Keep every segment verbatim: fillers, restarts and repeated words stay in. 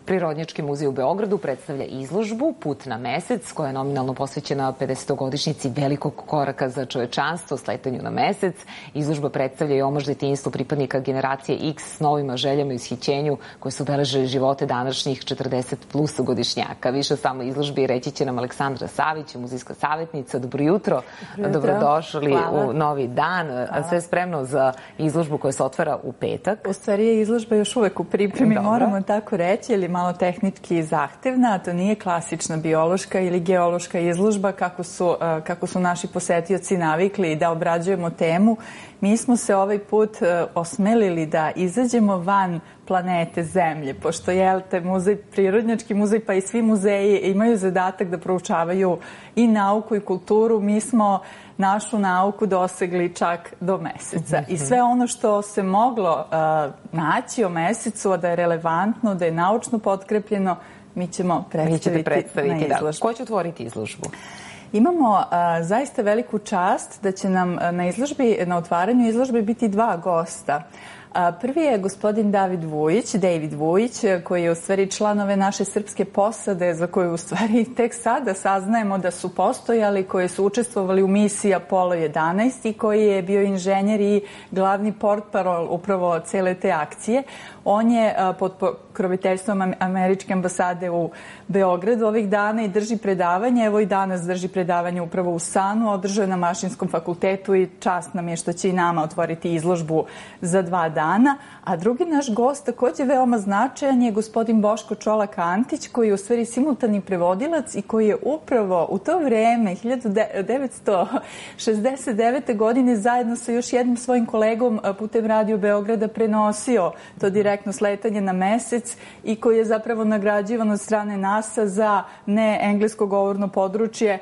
Prirodnjački muzej u Beogradu predstavlja izložbu Put na mesec, koja je nominalno posvećena pedesetogodišnjici velikog koraka za čovečanstvo, sletanju na mesec. Izložba predstavlja i omaž detinjstvu pripadnika generacije X s novima željama i ushićenju koje su obeležili živote današnjih četrdeset plus godišnjaka. Više o samoj izložbi reći će nam Aleksandra Savić, muzejska savjetnica. Dobro jutro, dobrodošli u novi dan. Hvala. Sve spremno za izložbu koja se otvara u petak. U stvari je izložba još uvek u pripremi, dobro. Moramo tako reći, ili malo tehnički zahtevna. To nije klasična biološka ili geološka izložba kako su, kako su naši posetioci navikli da obrađujemo temu. Mi smo se ovaj put osmelili da izađemo van planete Zemlje, pošto je te muzej, Prirodnjački muzej pa i svi muzeji imaju zadatak da proučavaju i nauku i kulturu. Mi smo našu nauku dosegli čak do meseca. I sve ono što se moglo uh, naći o mesecu, da je relevantno, da je naučno potkrepljeno, mi ćemo predstaviti, predstaviti na izložbu. Da. Ko će otvoriti izložbu? Imamo uh, zaista veliku čast da će nam uh, na izložbi, na otvaranju izložbe biti dva gosta. Prvi je gospodin David Vujić, David Vujić, koji je u stvari član ove naše srpske posade, za koju u stvari tek sada saznajemo da su postojali, koji su učestvovali u misiji Apollo jedanaest i koji je bio inženjer i glavni portparol upravo cele te akcije. On je pod pokroviteljstvom Američke ambasade u Beogradu ovih dana i drži predavanje. Evo i danas drži predavanje upravo u Sanu, održao je na Mašinskom fakultetu i čast nam je što će i nama otvoriti izložbu za dva dana. A drugi naš gost, takođe veoma značajan, je gospodin Boško Čolak-Antić, koji je u stvari simultani prevodilac i koji je upravo u to vreme, hiljadu devetsto šezdeset devete. godine, zajedno sa još jednim svojim kolegom putem Radio Beograda prenosio to direktno sletanje na mesec i koji je zapravo nagrađivan od strane NASA za ne englesko govorno područje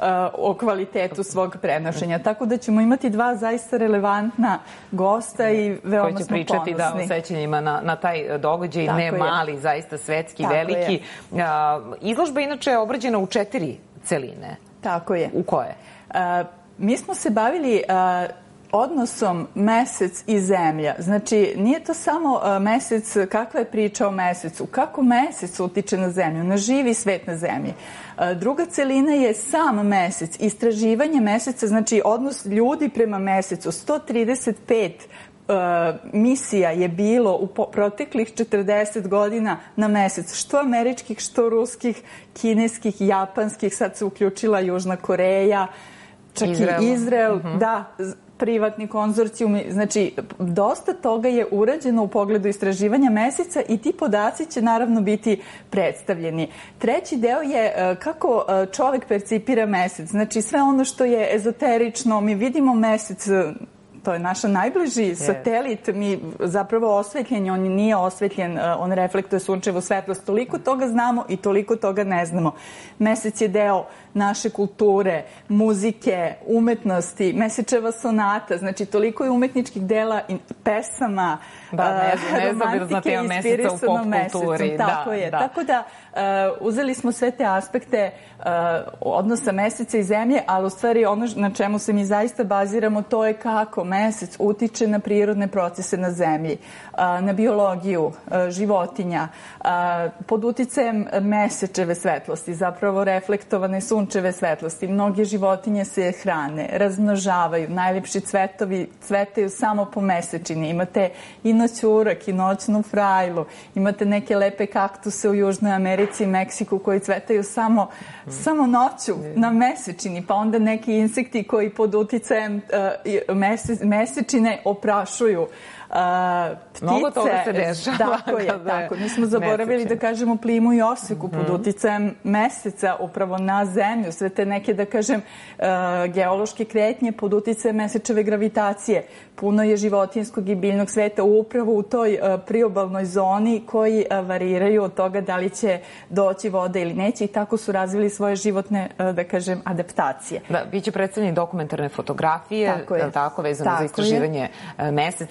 o kvalitetu svog prenošenja. Tako da ćemo imati dva zaista relevantna gosta i veoma smo ponosni. Koji će pričati da, o sećanjima na, na taj događaj, tako ne je. Mali, zaista svetski, tako veliki. Je. Izložba inače je obrađena u četiri celine. Tako je. U koje? A, mi smo se bavili a, odnosom mesec i zemlja. Znači, nije to samo uh, mesec, kakva je priča o mesecu, kako mesec utiče na zemlju, na živi svet na zemlji. Uh, druga celina je sam mesec, istraživanje meseca, znači odnos ljudi prema mesecu. sto trideset pet Uh, misija je bilo u proteklih četrdeset godina na mesec, što američkih, što ruskih, kineskih, japanskih, sad se uključila Južna Koreja, čak Izrael. i Izrael, uh-huh. da, privatni konzorcijum, znači dosta toga je urađeno u pogledu istraživanja meseca i ti podaci će naravno biti predstavljeni. Treći deo je kako čovek percipira mesec, znači sve ono što je ezoterično, mi vidimo mesec, to je naš najbliži satelit, mi zapravo osvetljen, on nije osvetljen, on reflektuje sunčevu svetlost, toliko toga znamo i toliko toga ne znamo. Mesec je deo naše kulture, muzike, umetnosti, Mesečeva sonata, znači toliko je umetničkih dela i pesama, da, ne, romantike inspirisano mesecom. Tako da, je. Da. Tako da uh, uzeli smo sve te aspekte uh, odnosa meseca i zemlje, ali u stvari ono na čemu se mi zaista baziramo, to je kako mesec utiče na prirodne procese na zemlji, uh, na biologiju uh, životinja, uh, pod uticajem mesečeve svetlosti, zapravo reflektovane sunčeve svetlosti. Mnoge životinje se hrane, razmnožavaju, najlepši cvetovi cvetaju samo po mesečini. Imate i noćurak i noćnu frajlu, imate neke lepe kaktuse u Južnoj Americi i Meksiku koji cvetaju samo, mm. samo noću na mesečini, pa onda neki insekti koji pod uticajem uh, mese, mesečine oprašuju. Uh, ptice, mnogo toga se dešava. Tako je, tako. Mi smo zaboravili mesečin. Da kažemo plimu i oseku mm-hmm. pod uticajem meseca upravo na zemlju. Sve te neke, da kažem, uh, geološke kretnje pod uticajem mesečeve gravitacije. Puno je životinjskog i biljnog sveta upravo u toj uh, priobalnoj zoni koji uh, variraju od toga da li će doći voda ili neće i tako su razvili svoje životne, uh, da kažem, adaptacije. Da, biće predstavljeni dokumentarne fotografije, tako, je. tako vezano tako za istraživanje je. meseca, modeli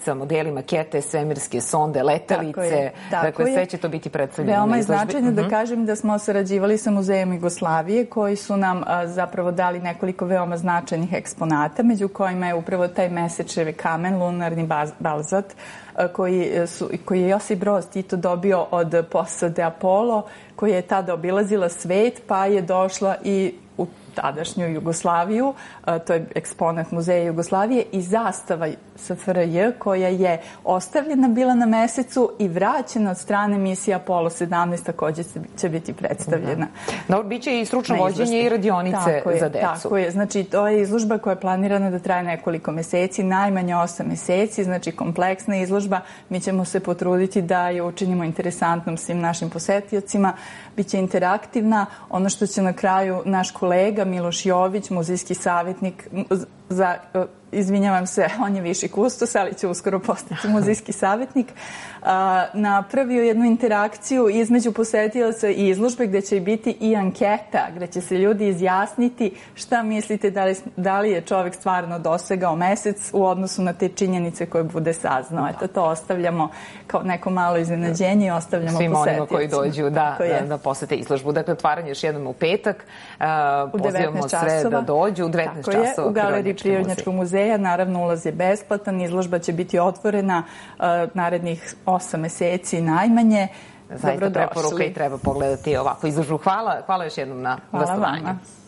modeli, makete, svemirske sonde, letelice. Tako je, tako dakle, sve je. će to biti predstavljeno Veoma na je izložbi. značajno da kažem da smo sarađivali sa Muzejom Jugoslavije koji su nam a, zapravo dali nekoliko veoma značajnih eksponata, među kojima je upravo taj Mesečev kamen, lunarni balzat, a, koji, su, koji je Josip Broz Tito dobio od posade Apollo, koja je tada obilazila svet, pa je došla i u tadašnju Jugoslaviju, to je eksponat Muzeja Jugoslavije, i zastava S F R J koja je ostavljena bila na Mesecu i vraćena od strane misije Apollo sedamnaest, takođe će biti predstavljena. Da. Dobro, bit će i stručno vođenje i radionice tako je, za decu. Tako je, znači to je izložba koja je planirana da traje nekoliko meseci, najmanje osam meseci, znači kompleksna izložba. Mi ćemo se potruditi da je učinimo interesantnom svim našim posetiocima. Biće interaktivna. Ono što će na kraju naš kolega Miloš Jović, muzejski savjetnik za, izvinjavam se, on je viši kustos, ali će uskoro postati muzejski savjetnik, napravio jednu interakciju između posetioca i izložbe gde će biti i anketa, gde će se ljudi izjasniti šta mislite da li, da li je čovek stvarno dosegao mesec u odnosu na te činjenice koje bude saznao. Eto, to ostavljamo kao neko malo iznenađenje i ostavljamo svim posetiocima. onima koji dođu da, da, da posete izložbu. Dakle, otvaranje još jednom u petak. U Pozivamo sve da dođu u devetnaest časova. U Galeriji Prirodnjačkog muzeja. Naravno, ulaz je besplatan. Izložba će biti otvorena uh, narednih osam meseci najmanje. Zaista preporuka i treba pogledati ovako izložbu. Hvala, hvala još jednom na Hvala gostovanju. Vama.